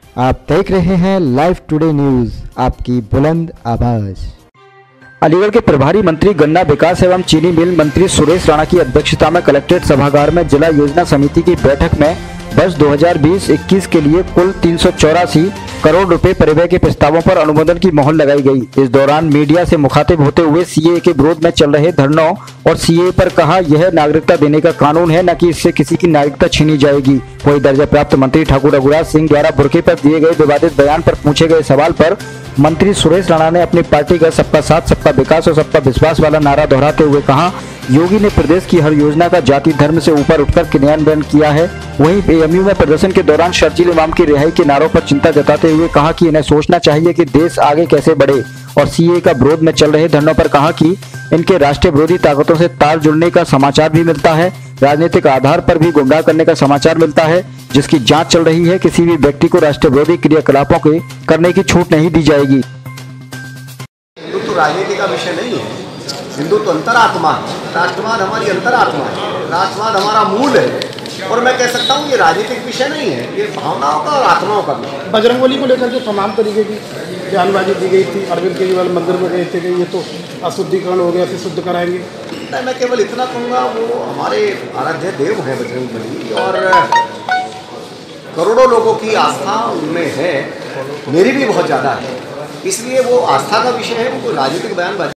आप देख रहे हैं लाइव टुडे न्यूज, आपकी बुलंद आवाज। अलीगढ़ के प्रभारी मंत्री गन्ना विकास एवं चीनी मिल मंत्री सुरेश राणा की अध्यक्षता में कलेक्ट्रेट सभागार में जिला योजना समिति की बैठक में वर्ष 2020-21 के लिए कुल 384 करोड़ रुपए परिव्यय के प्रस्तावों पर अनुमोदन की मोहर लगाई गई। इस दौरान मीडिया से मुखातिब होते हुए सीएए के विरोध में चल रहे धरनों और सीएए पर कहा, यह नागरिकता देने का कानून है, न कि इससे किसी की नागरिकता छीनी जाएगी। वही दर्जा प्राप्त मंत्री ठाकुर रघुराज सिंह द्वारा बुर्के पर दिए गए विवादित बयान पर पूछे गए सवाल पर मंत्री सुरेश राणा ने अपनी पार्टी का सबका साथ, सबका विकास और सबका विश्वास वाला नारा दोहराते हुए कहा, योगी ने प्रदेश की हर योजना का जाति धर्म से ऊपर उठकर क्रियान्वयन किया है। वहीं एएमयू में प्रदर्शन के दौरान शर्जील इमाम की रिहाई के नारों पर चिंता जताते हुए कहा कि इन्हें सोचना चाहिए कि देश आगे कैसे बढ़े। और सीएए का विरोध में चल रहे धरनों पर कहा कि इनके राष्ट्रीय विरोधी ताकतों से तार जुड़ने का समाचार भी मिलता है, राजनीतिक आधार पर भी गुमराह करने का समाचार मिलता है, जिसकी जांच चल रही है। किसी भी व्यक्ति को राष्ट्रीय विरोधी क्रियाकलापों के करने की छूट नहीं दी जाएगी। हिंदुत्व राजनीति का विषय नहीं है, हिंदुत्व अंतरात्मा है, राष्ट्रवाद हमारी अंतरात्मा है, राष्ट्रवाद हमारा मूल है। और मैं कह सकता हूँ ये राजनीतिक विषय नहीं है, ये भावनाओं का और आत्माओं का विषय। बजरंगबली को लेकर के तमाम तरीके की बयानबाजी दी गई थी। अरविंद केजरीवाल मंदिर में गए थे कि ये तो अशुद्धिकरण हो गया, फिर शुद्ध कराएंगे। नहीं, मैं केवल इतना कहूँगा, वो हमारे आराध्य देव हैं बजरंगबली, और करोड़ों लोगों की आस्था उनमें है, मेरी भी बहुत ज़्यादा है। इसलिए वो आस्था का विषय है, वो राजनीतिक बयानबाजी